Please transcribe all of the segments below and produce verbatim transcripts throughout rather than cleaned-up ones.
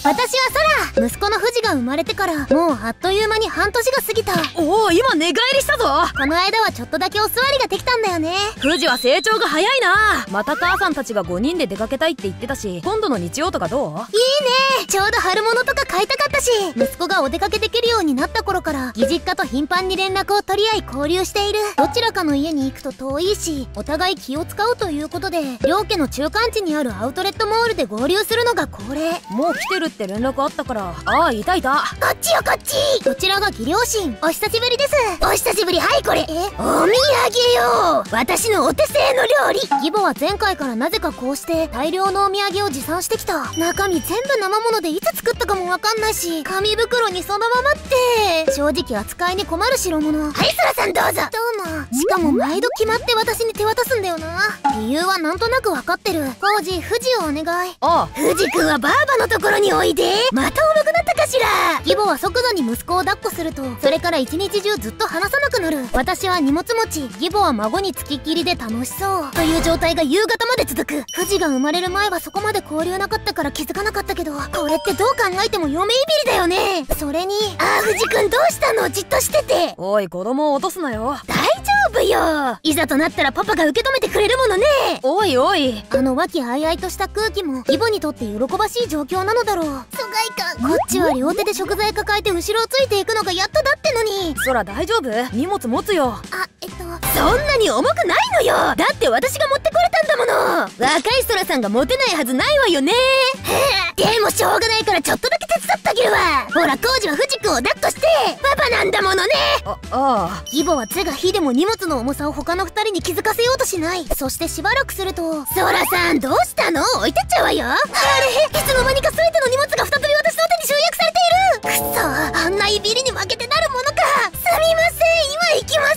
私はソラ。息子のフジが生まれてからもうあっという間に半年が過ぎた。 おお、今寝返りしたぞ。 この間はちょっとだけお座りができたんだよね。 フジは成長が早いな。また母さんたちがごにんで出かけたいって言ってたし、今度の日曜とかどう？ いいね。ちょうど春物とか買いたかったし、息子がお出かけできるようになった頃から義実家と頻繁に連絡を取り合い交流している。どちらかの家に行くと遠いし、お互い気を使うということで、両家の中間地にあるアウトレットモールで合流するのが恒例。 もう来てるって連絡あったから。ああ、いたいた。 こっちよこっち。こちらが義両親。お久しぶりです。お久しぶり。はい、これえお土産よ。私のお手製の料理。義母は前回からなぜかこうして大量のお土産を持参してきた。中身全部生ものでいつ作ったかもわかんないし、紙袋にそのままって正直扱いに困る代物。はい、ソラさんどうぞ。どうも。しかも毎度決まって私に手渡すんだよな。理由はなんとなくわかってる。コウジ、フジをお願い。 ああ、 フジ君はバーバのところにおいで。また重くなったかしら。義母は即座に息子を抱っこすると、それから一日中ずっと話さなくなる。私は荷物持ち、義母は孫につきっきりで楽しそうという状態が夕方まで続く。フジが生まれる前はそこまで交流なかったから気づかなかったけど、これってどう考えても嫁いびりだよね。それに、ああ、フジ君どうしたの？じっとしてて。 おい、子供を落とすなよ。 大丈夫よ。いざとなったらパパが受け止めてくれるものね。 おいおい。 あの和気あいあいとした空気も義母にとって喜ばしい状況なのだろう。疎外感。こっちは両手で食材抱えて後ろをついていくのがやっとだってのに。 そら大丈夫？荷物持つよ。 あ、えっとそんなに重くないのよ。だって私が持ってこれたんだもの。若いソラさんが持てないはずないわよね。でもしょうがないからちょっとだけ手伝ってあげるわ。ほら、コウジはフジ君を抱っこして。パパなんだものね。 あ、ああ。 義母は是が非でも荷物の重さを他の二人に気づかせようとしない。そしてしばらくすると、ソラさんどうしたの？置いてっちゃうわよ。あれ、いつの間にか全ての荷物が再び私の手に集約されている。くそ、あんないびりに負けてなるものか。すみません、今行きます。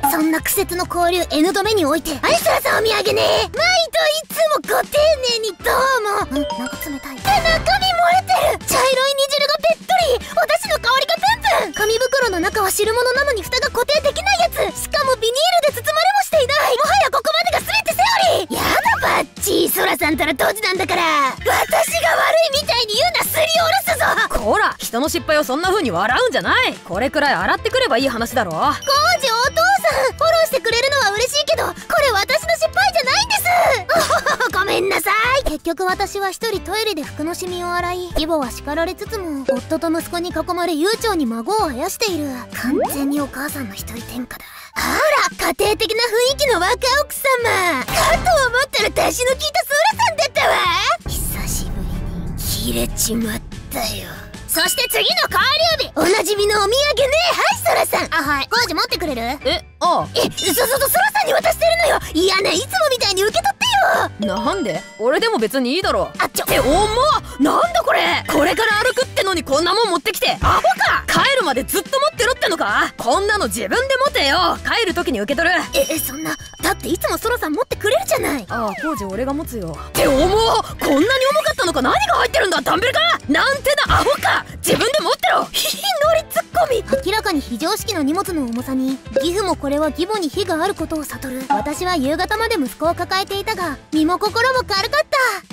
そんな苦節の交流 N 度目において、はい、ソラさんお土産ね。毎度いつもご丁寧にどうも。ん、なんか冷たい。中身漏れてる。茶色い煮汁がべっとり。お出汁の香りがプンプン。紙袋の中は汁物なのに蓋が固定できないやつ。しかもビニールで包まれもしていない。もはやここまでが全てセオリー。やだバッチ。ソラさんたら当時なんだから。私が悪いみたいに言うな。すりおろすぞ。 こら、人の失敗をそんな風に笑うんじゃない。これくらい洗ってくればいい話だろ。 コウジ、お父さんフォローしてくれるのは嬉しいけど、これ私の失敗じゃないんです。ごめんなさい。結局私は一人トイレで服のシミを洗い、義母は叱られつつも夫と息子に囲まれ悠長に孫をあやしている。完全にお母さんの一人天下だ。あら、家庭的な雰囲気の若奥様かと思ったら出汁の効いたソラさんだったわ。久しぶりに切れちまったよ。そして次の交流日、おなじみのお土産ね。はい、ソラさん。あ、はい。コウジ持ってくれる？ え、ああ。 え、そ、そ、そ、ソラさんに渡してるのよ。いやね、いつもみたいに受け取ってよ。 なんで？俺でも別にいいだろ。 あっちょ。 って重っ。なんだこれ。これから歩くってのにこんなもん持ってきてアホか。帰るまでずっと持ってろってのか。こんなの自分で持てよ。帰る時に受け取る。 え、え、そんな。だっていつもソラさん持ってくれるじゃない。 ああ、工事俺が持つよ。って重っ。こんなに重かったのか。何が入ってるんだ。ダンベルか。なんてなアホか。自分で持ってろ。 ひひ、ノリツッコミ。明らかに非常識な荷物の重さに義父もこれは義母に非があることを悟る。私は夕方まで息子を抱えていたが、身も心も軽かった。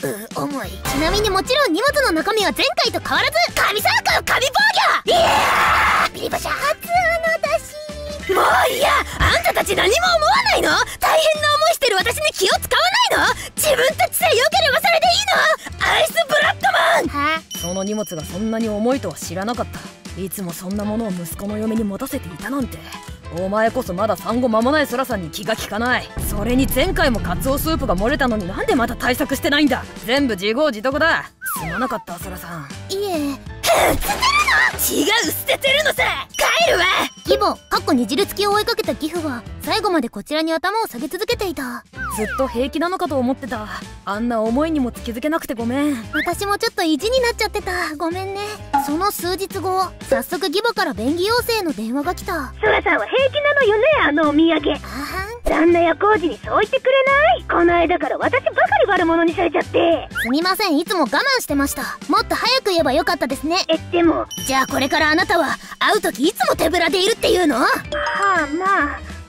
う、重い。ちなみにもちろん荷物の中身は前回と変わらず神サークル神防御。いやー、ビリバシャ初のだし。もういや、あんたたち何も思わないの？大変な思いしてる私に気を使わないの？自分たちさえ良ければそれでいいの？アイスブラッドマン。は？ その荷物がそんなに重いとは知らなかった。いつもそんなものを息子の嫁に持たせていたなんて。お前こそまだ産後間もないソラさんに気が利かない。それに前回もカツオスープが漏れたのになんでまた対策してないんだ。全部自業自得だ。すまなかったソラさん。 いえ。 捨てるの？違う、捨ててるのさ。帰るわ。 義母、かっこ煮汁付きを追いかけた義父は最後までこちらに頭を下げ続けていた。 ずっと平気なのかと思ってた。あんな思いにも気づけなくてごめん。 私もちょっと意地になっちゃってた。ごめんね。その数日後、早速義母から便宜要請の電話が来た。 ソラさんは平気なのよね、あのお土産。 あはん。 旦那や工事にそう言ってくれない？この間から私ばかり悪者にされちゃって。 すみません、いつも我慢してました。もっと早く言えばよかったですね。 え、でも。 じゃあこれからあなたは会う時いつも手ぶらでいるっていうの？はあ、まあ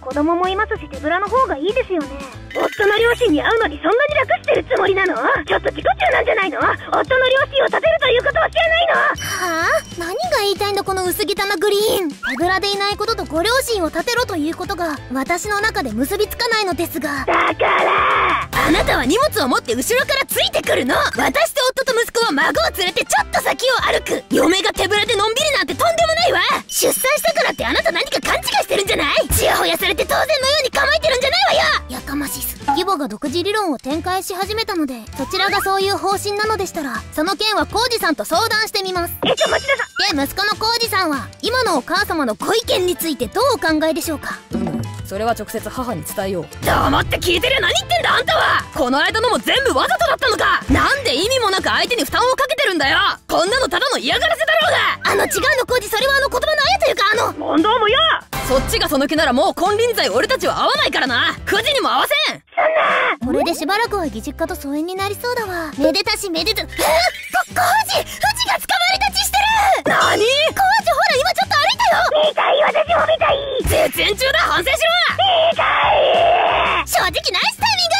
子供もいますし手ぶらの方がいいですよね。夫の両親に会うのにそんなに楽してるつもりなの？ちょっと自己中なんじゃないの？夫の両親を立てるということは知らないの？ はあ、何が言いたいんだこの薄汚グリーン。手ぶらでいないこととご両親を立てろということが私の中で結びつかないのですが。 だからあなたは荷物を持って後ろからついてくるの。私と夫と息子は孫を連れてちょっと先を歩く。嫁が手ぶらでのんびりなんてとんでもないわ。出産したからってあなた何か勘違いしてるんじゃない？ちやほやされて当然のように構えてるんじゃないわよ。 やかましいす。義母が独自理論を展開し始めたので、そちらがそういう方針なのでしたらその件は浩二さんと相談してみます。 え、ちょ、待ちなさい。 で、息子の浩二さんは今のお母様のご意見についてどうお考えでしょうか？ うん、それは直接母に伝えよう。黙って聞いてりゃ何言ってんだあんたは。この間のも全部わざとだったのか。なんで意味もなく相手に負担をかけてるんだよ。こんなのただの嫌がらせだろうが。 あの違うの浩二、それはあの言葉のあやというかあの問答もよ。 そっちがその気ならもう金輪際俺たちは会わないからな。くじにも合わせん。 これでしばらくは義実家と疎遠になりそうだわ。めでたしめでた。えっ、こ浩二、富士が捕まり立ちしてる。 なに？ 浩二、ほら今ちょっと歩いたよ。 見たい、私も見たい。 絶縁中だ、反省しろ。 見たい。 正直ナイスタイミング。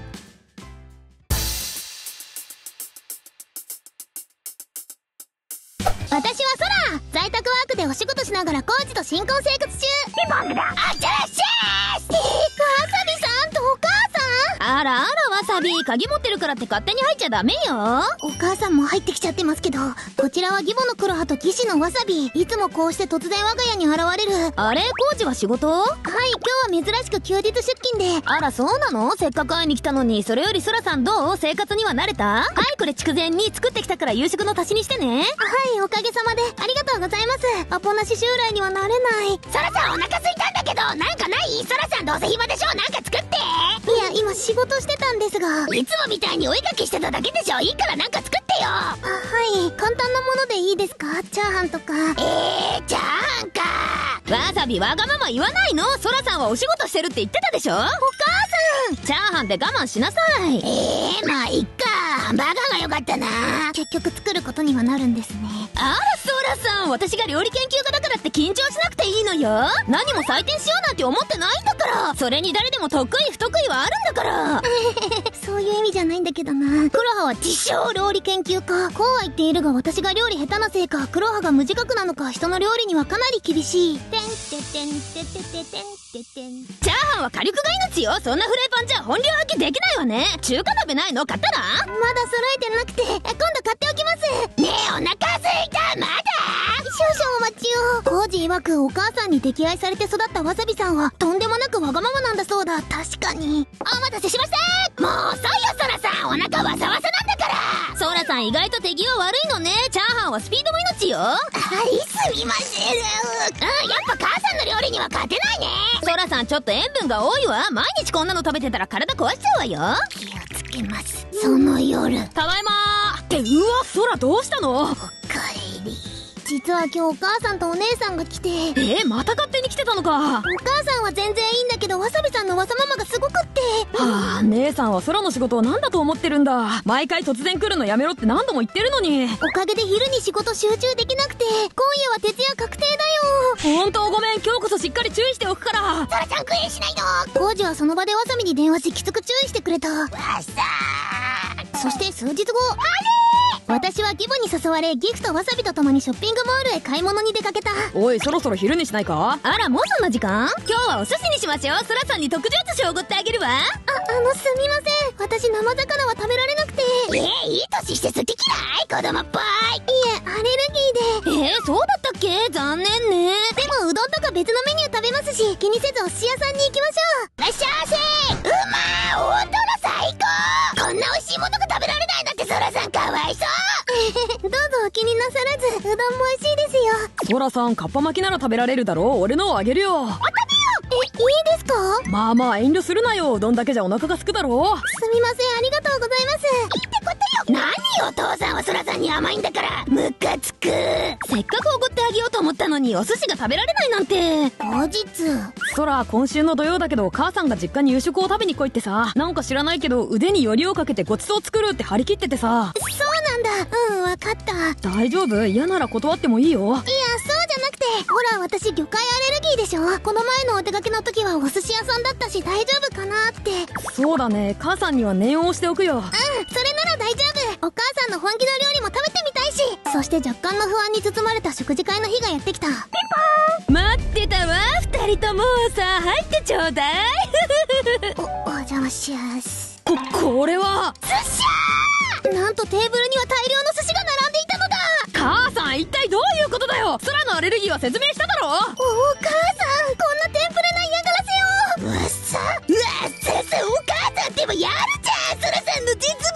私は空、在宅ワークでお仕事しながらコーチと新婚生活中。 ピンポングだ。あちゃらっしゃーす。 えー、わさびさんとお母さん。 あらあらわさび、鍵持ってるからって勝手に入っちゃダメよ。 お母さんも入ってきちゃってますけど、こちらは義母の黒羽と義士のわさび。いつもこうして突然我が家に現れる。 あれ、コーチは仕事？ はい、今日は珍しく休日出勤で。 あら、そうなの？せっかく会いに来たのに。それよりそらさんどう？生活には慣れた？はい、これ筑前に作ってきたから夕食の足しにしてね。 はい、おかげさまでありがとうございます。アポなし襲来にはなれない。 そらさんお腹空いたんだけど、なんかない？そらさんどうせ暇でしょ。なんか作って。 いや、今仕事してたんですが。 いつもみたいにお絵かきしてただけでしょ。いいからなんか作ってよ。 あ、はい、簡単なものでいいですか？チャーハンとか。 えー、チャーハンか。 わさび、わがまま言わないの？そらさんはお仕事してるって言ってたでしょ。お母さん、チャーハンで我慢しなさい。 えー、まあいっか。ハンバーガーがよかったな。 結局作ることにはなるんですね。 あら、そらさん、私が料理研究家だからって緊張しなくていいのよ。何も採点しようなんて思ってないんだから。それに誰でも得意不得意はあるんだから。 そういう意味じゃないんだけどな。黒羽は自称料理研究家。こうは言っているが私が料理下手なせいか、黒羽が無自覚なのか、人の料理にはかなり厳しい。てんててんててててんててん。 チャーハンは火力が命よ。そんなフライパンじゃ本領発揮できないわね。中華鍋ないの？買ったら？ まだ揃えてなくて、今度買っておきます。 ねえ、お腹空いた。まだ？ 少々お待ちを。コージ曰くお母さんに溺愛されて育ったわさびさんはとんでもなくわがままなんだそうだ。確かに。 お待たせしました。もう遅いよ、そらさん。お腹わさわさなんだから。 そらさん意外と手際悪いのね。チャーハンはスピードも命よ。 はい、すみません。うん、やっぱ母さんの料理には勝てないね。 そらさんちょっと塩分が多いわ。毎日こんなの食べてたら体壊しちゃうわよ。 気をつけます。その夜。 ただいまー。って、うわ、そらどうしたの？ おかえり。実は今日お母さんとお姉さんが来て。 えー、また勝手に来てたのか。 お母さんは全然いいんだけど、わさびさんのわさママがすごくって。 はあ、姉さんは空の仕事を何だと思ってるんだ。毎回突然来るのやめろって何度も言ってるのに。 おかげで昼に仕事集中できなくて、今夜は徹夜確定だよ。 ほんとごめん、今日こそしっかり注意しておくから。 そらさんクエしないの？ コウジはその場でわさびに電話しきつく注意してくれた。 わさー。そして数日後。あれ？私は義母に誘われ、ギフとわさびと共にショッピングモールへ買い物に出かけた。 おい、そろそろ昼にしないか？あら、もうそんな時間？今日はお寿司にしましょう。そらさんに特上寿司をおごってあげるわ。あ、 あの、すみません。私生魚は食べられなくて。 えー、いい年して好き嫌い？子供っぽい。 いえ、アレルギーで。 えー、そうだったっけ？残念ね。 でもうどんとか別のメニュー食べますし、気にせずお寿司屋さんに行きましょう。 いらっしゃいませ。うまー、大トロ最高。こんな美味しいものが食べられないなんてそらさんかわいそう。 どうぞお気になさらず、うどんも美味しいですよ。 そらさん、かっぱ巻きなら食べられるだろう。俺のをあげるよ。 お食べよう。え、いいですか？ まあまあ遠慮するなよ。うどんだけじゃお腹がすくだろう。 すみません、ありがとうございます。 いいってことよ。何お父さんはそらさんに甘いんだから。ムカつく。 せっかくおごってあげようと思ったのにお寿司が食べられないなんて。 後日。 そら、今週の土曜だけど母さんが実家に夕食を食べに来いってさ。なんか知らないけど腕によりをかけてごちそう作るって張り切っててさ。 そうなんだ。うん、わかった。 大丈夫？嫌なら断ってもいいよ。いや、 そうじゃなくて。ほら、私魚介アレルギーでしょ。この前のお出かけの時はお寿司屋さんだったし大丈夫かなって。 そうだね、母さんには念を押しておくよ。 うん、それなら大丈夫。お母さんの本気の料理も食べてみたいし。そして若干の不安に包まれた食事会の日がやってきた。ピンポーン。 待ってたわ、二人とも。さあ入ってちょうだい。 お、お邪魔しやす。 こ、これは寿司屋。なんとテーブルには大量の寿司が並んでいたのだ。 母さん、一体どういうことだよ。空のアレルギーは説明しただろ。 お母さん、こんなテンプレな嫌がらせを。うっさうわっささ、お母さんってばやるじゃん、そらさんの絶望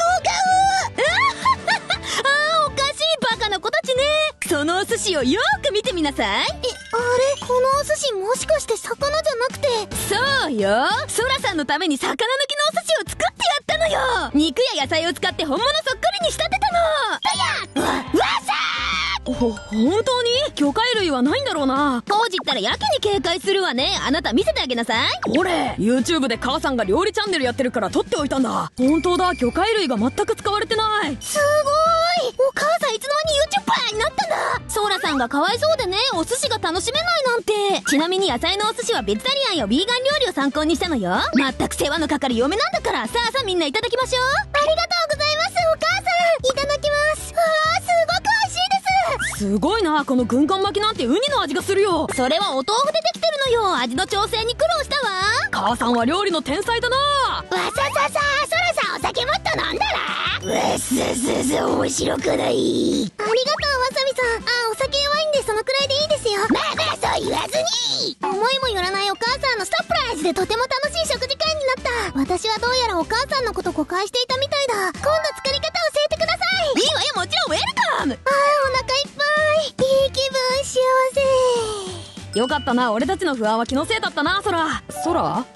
ああ、おかしいバカな子たちね。そのお寿司をよーく見てみなさい。え、 あれ、このお寿司もしかして魚じゃなくて。 そうよ、ソラさんのために魚抜きのお寿司を作ってやったのよ。肉や野菜を使って本物そっくりに仕立てたの。 わ、わさほ、本当に魚介類はないんだろうな。 当時ったらやけに警戒するわね。あなた見せてあげなさい。 俺 YouTube で母さんが料理チャンネルやってるから撮っておいたんだ。本当だ、魚介類が全く使われてない。 すごーい。お母さんいつの間に YouTuber になったんだ。 ソーラさんがかわいそうでね、お寿司が楽しめないなんて。ちなみに野菜のお寿司はベジタリアンやビーガン料理を参考にしたのよ。まったく世話のかかる嫁なんだから。さあさあ、みんないただきましょう。 ありがとうございます、お母さん。いただきます。うわー、すごく美味しいです。 すごいな、この軍艦巻きなんてウニの味がするよ。 それはお豆腐でできてるのよ。味の調整に苦労したわ。 母さんは料理の天才だな。 わさささ、そらさんお酒もっと飲んだら。わさささ、面白くない。ありがとう、わさびさん。あ、お酒弱いんでそのくらいでいいですよ。まあまあ、そう言わずに。思いもよらないお母さんのサプライズでとても楽しい食事会になった。私はどうやらお母さんのこと誤解していたみたいだ。今度作り方教えてください。 いいわよ、もちろんウェルカム。 あー、お腹いっぱい。いい気分、幸せ。 よかったな、俺たちの不安は気のせいだったな、ソラ。ソラ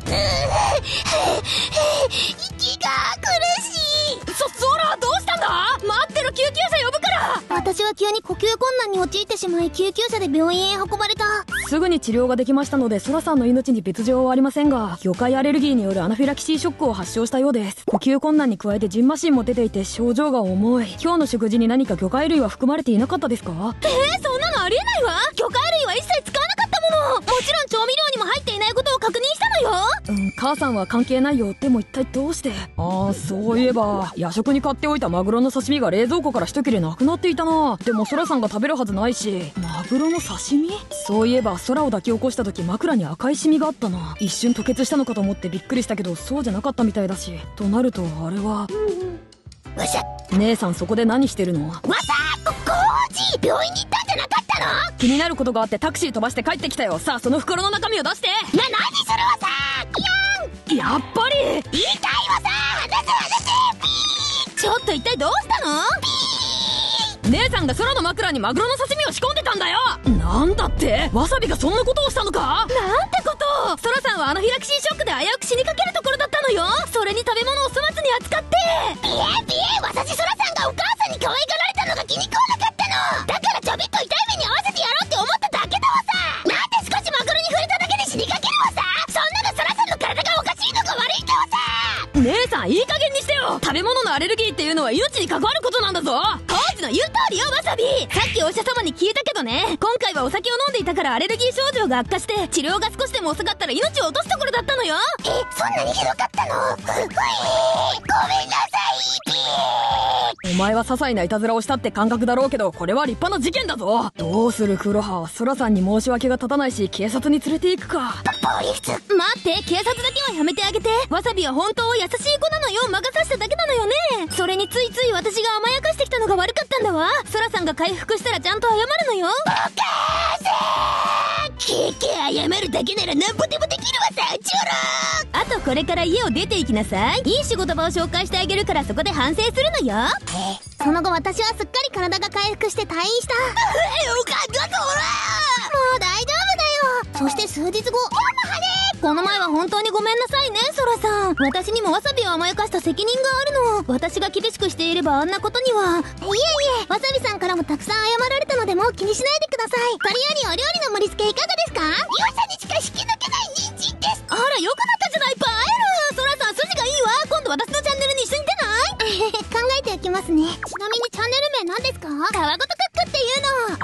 息が苦しい。 そ、ソラ、どうしたんだ。待ってる、救急車呼ぶから。 私は急に呼吸困難に陥ってしまい、救急車で病院へ運ばれた。 すぐに治療ができましたので、ソラさんの命に別状はありませんが、魚介アレルギーによるアナフィラキシーショックを発症したようです。呼吸困難に加えてジンマシンも出ていて症状が重い。今日の食事に何か魚介類は含まれていなかったですか。 えー、そんなのありえないわ。魚介類は一切使わなかったもの。もちろん調味料にも入っていないことを確認したのよ。 うん、母さんは関係ないよ。でも一体どうして。ああ、そういえば夜食に買っておいたマグロの刺身が冷蔵庫から一切れなくなっていたな。でもソラさんが食べるはずないし。マグロの刺身。そういえば空を抱き起こした時枕に赤いシミがあったな。一瞬吐血したのかと思ってびっくりしたけど、そうじゃなかったみたいだし。となるとあれは、 わさ、 姉さんそこで何してるの。 わさ、こ、コーチ、病院に行ったんじゃなかったの。 気になることがあってタクシー飛ばして帰ってきたよ。さあその袋の中身を出して。 な、何それはさ、キャン。 やっぱり言いたいわさ、話せ話せ。ピー。 ちょっと一体どうしたの。 姉さんが空の枕にマグロの刺身を仕込んでたんだよ。なんだって、わさびがそんなことをしたのか。 なんてこと。ソラさんはアナフィラキシーショックで危うく死にかけるところだったのよ。それに食べ物を粗末に扱って。 ピエピエ、私そらさんがお母さんに可愛がられたのが気に食わなかったの。だからちょびっと痛い目に合わせてやろうって思っただけだわさ。なんで少しマグロに触れただけで死にかけるわさ。そんなのそらさんの体がおかしいのが悪いんだわさ。 姉さんいい加減にしてよ。食べ物のアレルギーっていうのは命に関わることなんだぞ。 コーチの言う通りよ、わさび。さっきお医者様に聞いたけどね、今回はお酒を飲んでいたからアレルギー症状が悪化して治療が少しでも遅かったら命を落とすところだったのよ。 え、そんなにひどかったの。ふ、ふい、ごめんなさい、ピー。 お前は些細なイタズラをしたって感覚だろうけど、これは立派な事件だぞ。どうする黒羽。ソラさんに申し訳が立たないし、警察に連れて行くか。 ポリス。 待って、警察だけはやめてあげて。わさびは本当は優しい子なのよ。魔が差しただけなのよね。それについつい私が甘やかしてきたのが悪かったんだわ。ソラさんが回復したらちゃんと謝るのよ。 お母さん、ケケ謝るだけなら何ぼでもできるわさ、チョロ。 あとこれから家を出て行きなさい。いい仕事場を紹介してあげるからそこで反省するのよ。 その後私はすっかり体が回復して退院した。え、よかったぞ、ほら。もう大丈夫だよ。そして数日後、 この前は本当にごめんなさいね、ソラさん。私にもわさびを甘やかした責任があるの。私が厳しくしていればあんなことには。 いえいえ、わさびさんからもたくさん謝られたのでもう気にしないでください。これよりお料理の盛り付けいかがですか。りょうさんにしか引き抜けない人参です。 あら、よくなったじゃない、パエル。ソラさん筋がいいわ。今度私のチャンネルに一緒に出ない？ 考えておきますね。ちなみにチャンネル名何ですか。皮ごとクックっていうの。 あの二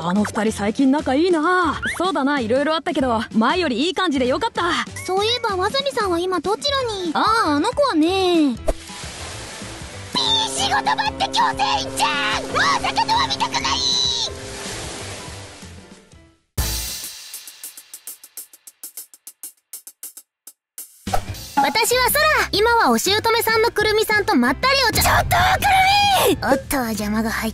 人最近仲いいな。そうだな、いろいろあったけど前よりいい感じでよかった。 そういえばわさびさんは今どちらに？ ああ、あの子はね。 仕事場って強制員じゃん。もう坂戸は見たくない。私は空。今はお姑さんのくるみさんとまったりお茶。ちょっとくるみ。おっと邪魔が入った。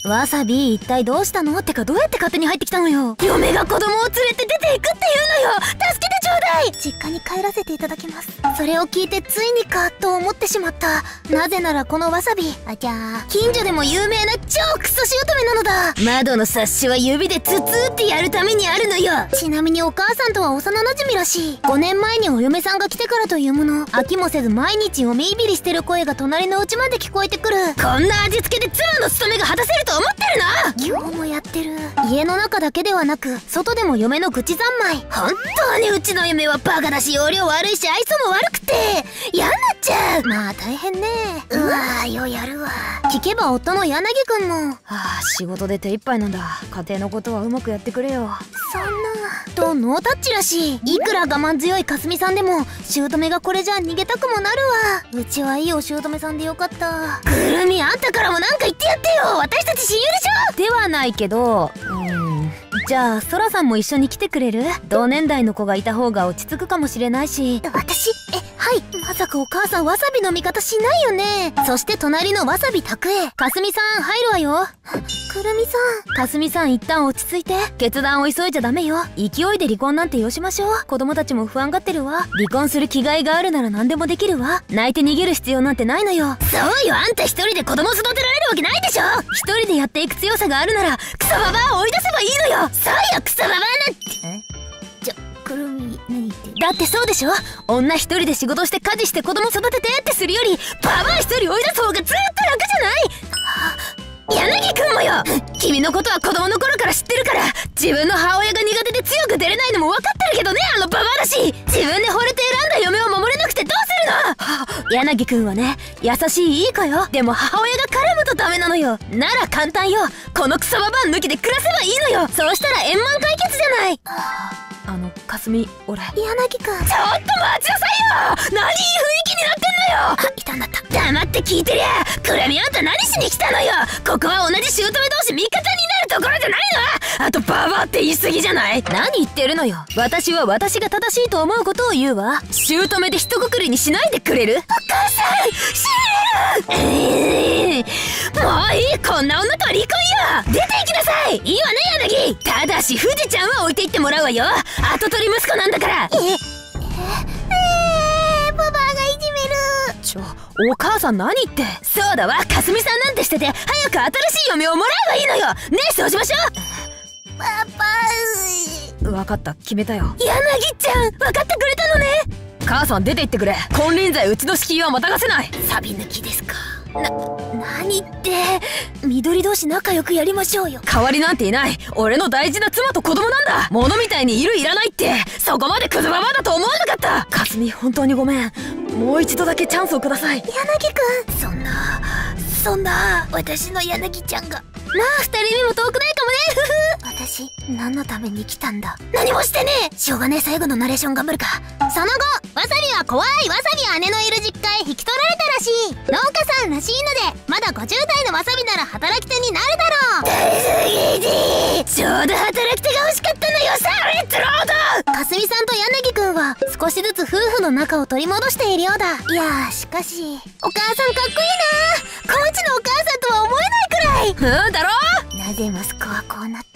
わさび一体どうしたの？ってかどうやって勝手に入ってきたのよ。嫁が子供を連れて出ていくっていうのよ。助けてちょうだい。実家に帰らせていただきます。それを聞いてついにかと思ってしまった。なぜならこのわさび、あちゃー、近所でも有名な超クソ姑なのだ。窓のサッシは指でツツってやるためにあるのよ。ちなみにお母さんとは幼馴染らしい。ごねんまえにお嫁さんが来てからというもの、飽きもせず毎日嫁いびりしてる声が隣の家まで聞こえてくる。こんな味付けで妻の務めが果たせると思ってるの？今日もやってる。家の中だけではなく外でも嫁の愚痴三昧。本当にうちの嫁はバカだし容量悪いし愛想も悪くて嫌になっちゃう。まあ大変ね。うわーよやるわ。聞けば夫の柳くんも、 はあ、仕事で手一杯なんだ。家庭のことはうまくやってくれよ。 そんなとノータッチらしい。いくら我慢強いかすみさんでも姑がこれじゃ逃げたくもなるわ。うちはいいお姑さんでよかった。くるみ、あんたからもなんか言ってやってよ。私たち親友でしょ。 ではないけど、うんじゃあソラさんも一緒に来てくれる？同年代の子がいた方が落ち着くかもしれないし。 私、え、はい。まさかお母さんわさびの味方しないよね。そして隣のわさび拓也。かすみさん入るわよ。くるみさん。 かすみさん一旦落ち着いて。決断を急いじゃダメよ。勢いで離婚なんてよしましょう。子供たちも不安がってるわ。離婚する気概があるなら何でもできるわ。泣いて逃げる必要なんてないのよ。 そうよ、あんた一人で子供育てられるわけないでしょ。 一人でやっていく強さがあるならクソババアを追い出せばいいのよ。そうよ、クソババアなんて。え？ちょ、くるみ、何言ってる？ だってそうでしょ。女一人で仕事して家事して子供育ててってするよりババア一人追い出す方がずーっと楽じゃない？ 柳くんもよ。 君のことは子供の頃から知ってるから。自分の母親が苦手で強く出れないのも分かってるけどね、あのババアだし。自分で惚れて選んだ嫁を守れなくてどうするの？柳くんはね、優しいいい子よ。でも母親が絡むとダメなのよ。なら簡単よ。このクソババア抜きで暮らせばいいのよ。そうしたら円満解決じゃない。あの、かすみ、俺。 柳くん。ちょっと待ちなさいよ。何いい雰囲気になってんのよ。 あ、痛んだった。 黙って聞いてりゃ。くるみ、あんた何しに来たのよ。ここは同じ姑同士味方になるところじゃないの。あとババアって言い過ぎじゃない？ 何言ってるのよ。私は私が正しいと思うことを言うわ。姑で一括りにしないでくれる？ お母さん、死ねる。 えー、もういい。こんな女とは離婚よ。 出て行きなさい。いいわね、柳。 ただし富士ちゃんは置いていってもらうわよ。後取り息子なんだから。 え、え、えー、ババアがいじめる。 ちょ、お母さん何言って。 そうだわ、かすみさんなんてしてて早く新しい嫁をもらえばいいのよ。ねえ、そうしましょう。パパ、 分かった、決めたよ。 柳ちゃん、分かってくれたのね。 母さん出て行ってくれ。金輪際うちの敷居はまたがせない。 サビ抜きですか。な、何って緑同士仲良くやりましょうよ。 代わりなんていない。俺の大事な妻と子供なんだ。物みたいにいるいらないってそこまでクズババアだと思わなかった。かすみ、本当にごめん。もう一度だけチャンスをください。 柳くん、そんなそんな私の柳ちゃんが。まあ二人目も遠くないかもね。私何のために来たんだ。何もしてねえ。しょうがねえ、最後のナレーション頑張るか。その後わさびは怖いわさび姉のいる実家へ引き取られたらしい。農家さんらしいのでまだごじゅう代のわさびなら働き手になるだろう。ちょうど働き手が欲しかったのよ。さあレッツロード。かすみさんと柳くんは少しずつ夫婦の仲を取り戻しているようだ。いやー、しかしお母さんかっこいいな。コーチのお母さんとは思えないくらい。 うんだろ。 なぜ息子はこうなった？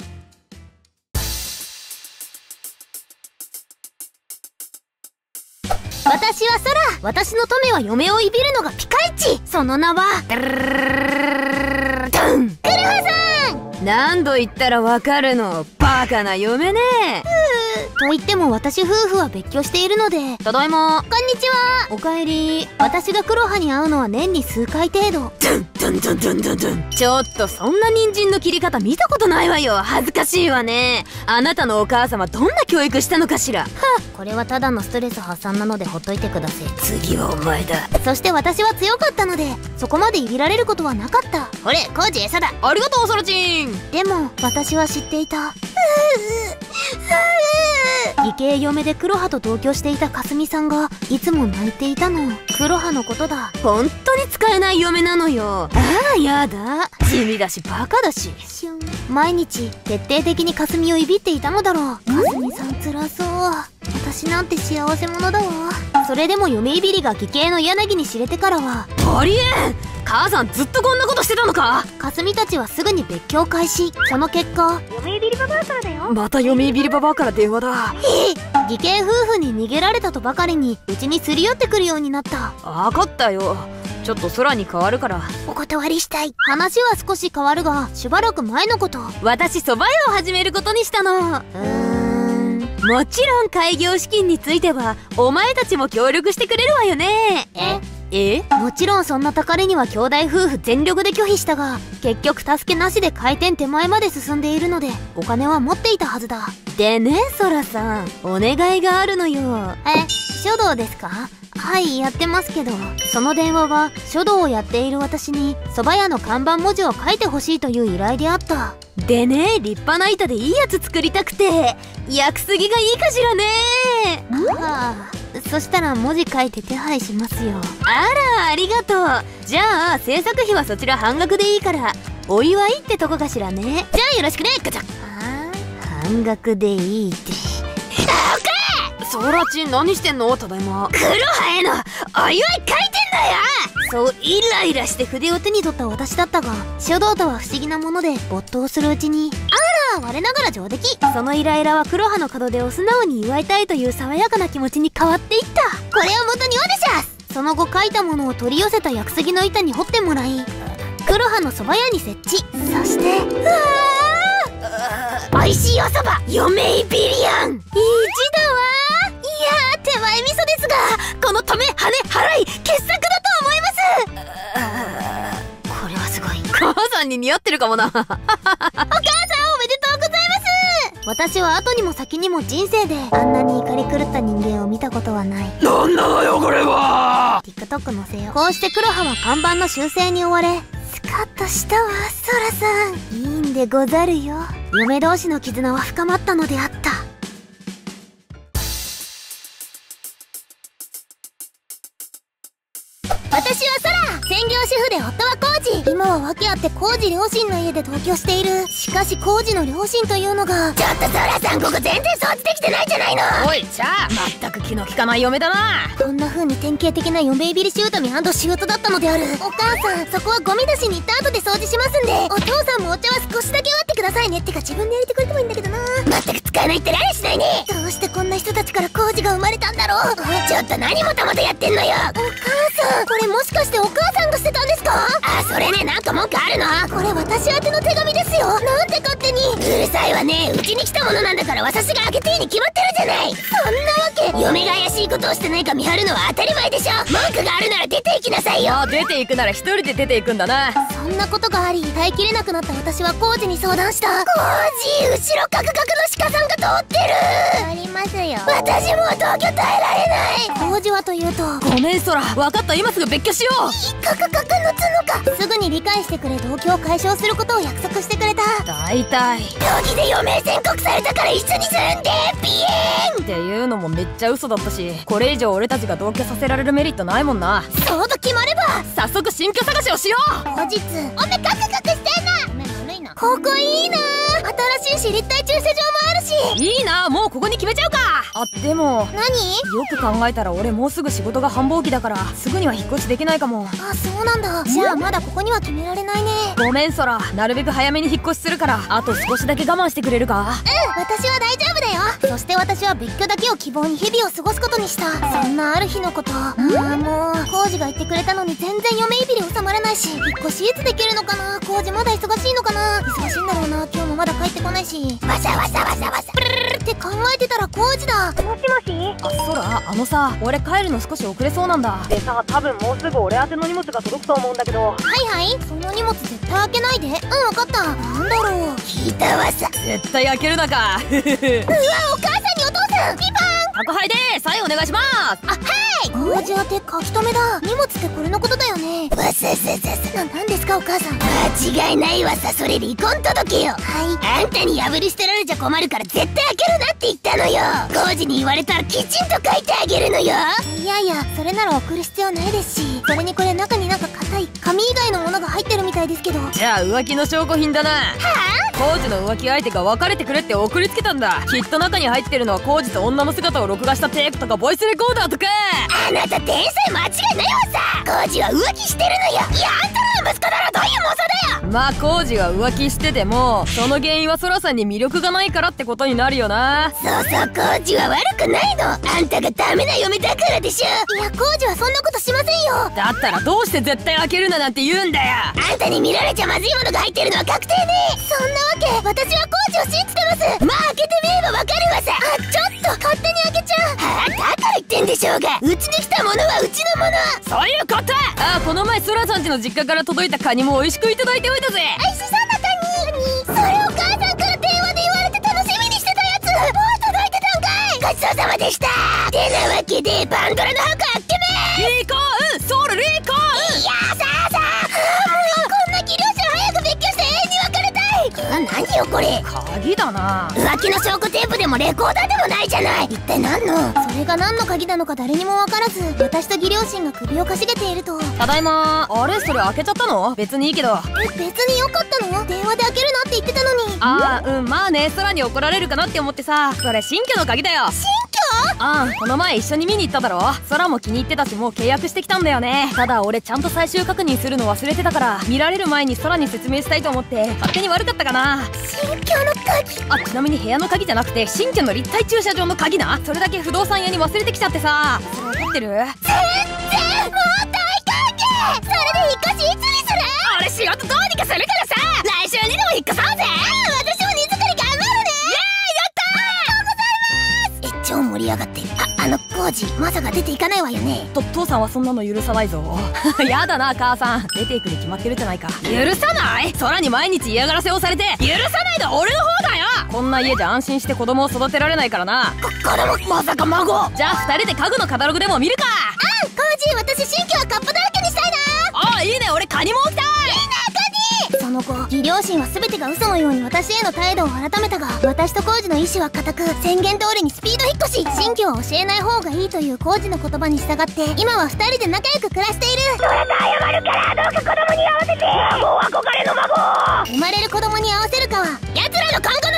私は空。私の富は嫁をいびるのがピカイチ。その名はドゥルンクルハさん。 何度言ったらわかるの。バカな嫁ね。 うーと言っても私夫婦は別居しているので。 ただいま。 こんにちは。おかえり。私が黒羽に会うのは年に数回程度。 ドゥンドゥンドゥンドゥンドゥンドゥン。ちょっとそんな人参の切り方見たことないわよ。恥ずかしいわね。あなたのお母様どんな教育したのかしら。はあ、これはただのストレス発散なのでほっといてください。 次はお前だ。 そして私は強かったのでそこまでいびられることはなかった。 ほれコージ餌だ。ありがとうソラチン。 でも私は知っていた。義兄嫁で黒羽と同居していたかすみさんがいつも泣いていたの。黒羽のことだ。 本当に使えない嫁なのよ。ああやだ。地味だしバカだし。 毎日徹底的にかすみをいびっていたのだろう。かすみさん辛そう。私なんて幸せ者だわ。それでも嫁いびりが義兄の柳に知れてからはありえん。母さんずっとこんなことしてたのか。 かすみたちはすぐに別居を開始。その結果、 嫁いびりババアからだよ。 また嫁いびりババアから電話だ。 義兄夫婦に逃げられたとばかりにうちにすり寄ってくるようになった。 分かったよ。ちょっと空に変わるからお断りしたい。話は少し変わるがしばらく前のこと。 私蕎麦屋を始めることにしたの。うーんもちろん開業資金についてはお前たちも協力してくれるわよね。 ええもちろんそんなたかりには兄弟夫婦全力で拒否したが結局助けなしで開店手前まで進んでいるのでお金は持っていたはずだ。 でねソラさんお願いがあるのよ。 え書道ですか。はいやってますけど。その電話は書道をやっている私に蕎麦屋の看板文字を書いてほしいという依頼であった。 でね立派な板でいいやつ作りたくて焼く杉がいいかしらね。 はあそしたら文字書いて手配しますよ。 あらありがとう。じゃあ制作費はそちら半額でいいからお祝いってとこかしらね。 じゃあよろしくねガチャ。あ半額でいいってソラチン何してんの。ただいま。 黒羽へのお祝い書いてんだよ。そうイライラして筆を手に取った私だったが書道とは不思議なもので没頭するうちにあら我ながら上出来。そのイライラは黒羽の門出を素直に祝いたいという爽やかな気持ちに変わっていった。これを元におねしゃす。その後書いたものを取り寄せた薬杉の板に彫ってもらい黒羽の蕎麦屋に設置。そしてうわー美味しいお蕎麦嫁いびりやん。いい字だわ。いやー手前味噌ですがこの止め跳ね払い傑作だと思います。これはすごい。 母さんに似合ってるかもな。お母さんおめでとうございます。 私は後にも先にも人生であんなに怒り狂った人間を見たことはない。 なんなのよこれは。 TikTok 載せよう。こうして黒羽は看板の修正に追われスカッとしたわ。ソラさんいいんでござるよ。嫁同士の絆は深まったのであった。私はソラ。専業主婦で夫はコウジ。今は訳あってコウジ両親の家で同居している。しかしコウジの両親というのがちょっとソラさんここ全然掃除できてないじゃないの。 おいちゃあ全く気の利かない嫁だな。 こんな風に典型的な嫁いびり姑姑だったのである。お母さんそこはゴミ出しに行った後で掃除しますんでお父さんもお茶は少しだけ割ってくださいね。ってか自分でやれてくれてもいいんだけどな。全く使えないってラリしないね。どうしてこんな人たちからコウジが生まれたんだろう。ちょっと何もたもたやってんのよ。お母さんこれもしかしてお母さんが捨てたんですか。あそれねなんか文句あるの。これ私宛ての手紙ですよ。なんで勝手に。うるさいわね。うちに来たものなんだから私が開けていいに決まってるじゃない。そんなわけ嫁が怪しいことをしてないか見張るのは当たり前でしょ。文句があるなら出て行きなさいよ。 あ出て行くなら一人で出て行くんだな。 そんなことがあり耐えきれなくなった私はコウジに相談した。コウジ後ろカクカクの鹿さんが通ってる。ありますよ。私もう同居耐えられない。コウジはというとごめんソラ分かった。今すぐ別居しよう。 カクカクの角か。すぐに理解してくれ同居を解消することを約束してくれた。 大体病気で余命宣告されたから一緒にするんでピエンっていうのもめっちゃ嘘だったしこれ以上俺たちが同居させられるメリットないもんな。 そうと決まれば早速新居探しをしよう。 後日おめカクカクしてんな。ごめん悪いな。ここいいな。新しいし立体駐車場もあるしいいな。もうここに決めちゃうか。あでも何よく考えたら俺もうすぐ仕事が繁忙期だからすぐには引っ越しできないかも。 あそうなんだ。じゃあまだここには決められないね。 ごめんソラなるべく早めに引っ越しするからあと少しだけ我慢してくれるか。 うん私は大丈夫だよ。そして私は別居だけを希望に日々を過ごすことにした。そんなある日のこと。ああもうコウジが言ってくれたのに全然嫁いびり収まらないし引っ越しいつできるのかな。コウジまだ忙しいのかな。忙しいんだろうな。今日もまだ帰ってこないしわさわさわさわさプルルルって考えててたらコウジだ。 もしもし。 あ、そら、あのさ、俺帰るの少し遅れそうなんだ。でさ、多分もうすぐ俺宛ての荷物が届くと思うんだけど。 はいはい、その荷物絶対開けないで。うん、分かった。なんだろう、聞いたわさ。 絶対開けるなか。 うわ、お母さんにお父さん、ピンポン。 宅配でサインお願いします。 あ、はい。コウジ宛て書き留めだ。荷物ってこれのことだよね。わささささ。な、なんですかお母さん。間違いないわさ、それ離婚届よ。はい。あんたに破り捨てられちゃ困るから絶対開けるなって言ったのよ。コウジに言われたらきちんと書いてあげるのよ。いやいや、それなら送る必要ないですし、それにこれ中になんか硬い紙以外のものが入ってるみたいですけど。 じゃあ浮気の証拠品だな。 はあ？ コウジの浮気相手が別れてくれって送りつけたんだ。きっと中に入ってるのはコウジと女の姿を録画したテープとかボイスレコーダーとか。 あなた天才間違いないわさ。コウジは浮気してるのよ。いや、あんたの息子だろ。どういう妄想だよ。 まあコウジが浮気しててもその原因はソラさんに魅力がないからってことになるよな。 そうそう、コウジは悪くないの。あんたがダメな嫁だからでしょ。いや、コウジはそんなことしませんよ。 だったらどうして絶対開けるななんて言うんだよ。 あんたに見られちゃまずいものが入ってるのは確定ね。そんなわけ、私はコウジを信じてます。まあ開けてみればわかるわさ。あ、ちょっと勝手に開けちゃう。はあ、だから言ってんでしょうが、うちに来たものはうちのもの。 そういうこと。ああ、この前ソラさんちの実家から届いたカニも美味しくいただいておいたぜ。 美味しそうなカニ。それお母さんから電話で言われて楽しみにしてたやつ、もう届いてたんかい。ごちそうさまでした。てなわけでパンドラの箱開けめ。 離婚、ソウル離婚。 いやさあさあ、もうこんな器量者早く別居して永遠に別れたい。あ、何よこれ。 鍵だな。 浮気の証拠テープでもレコーダーでもないじゃない。一体何の。それが何の鍵なのか誰にも分からず、私と義両親が首をかしげていると。 ただいま。あれ、それ開けちゃったの？別にいいけど。 え、別によかったの？電話で開けるなって言ってたのに。 ああ、うん、まあね、空に怒られるかなって思ってさ。それ新居の鍵だよ。 新居？ ああ、この前一緒に見に行っただろ。空も気に入ってたしもう契約してきたんだよね。ただ俺ちゃんと最終確認するの忘れてたから、見られる前に空に説明したいと思って勝手に悪かったかな。 新居の鍵。 あ、ちなみに部屋の鍵じゃなくて新居の立体駐車場の鍵な。それだけ不動産屋に忘れてきちゃってさ。それ怒ってる？ 全然もう大歓迎。それで引っ越しいつにする？ 俺仕事どうにかするからさ。来週にでも引っ越そうぜ。 私も荷造り頑張るね。 イエーイ、やったー。 ありがとうございます。え、超盛り上がってる。あ、あのコウジまさか出ていかないわよね。 と父さんはそんなの許さないぞ。やだな母さん、出ていくに決まってるじゃないか。許さない？空に毎日嫌がらせをされて許さないのは俺の方だよ。こんな家じゃ安心して子供を育てられないからな。 こ子供、まさか孫。 じゃあ二人で家具のカタログでも見るか。 あん、コウジ私新居はカップだらけにしたいな。 ああ、いいね。俺カニも置きたい。 いいなカニ。その後義両親は全てが嘘のように私への態度を改めたが、私とコウジの意思は固く、宣言通りにスピード引っ越し、新居は教えない方がいいというコウジの言葉に従って今は二人で仲良く暮らしている。 それと謝るからどうか子供に合わせて。孫は憧れの孫。 生まれる子供に合わせるかは奴らの今後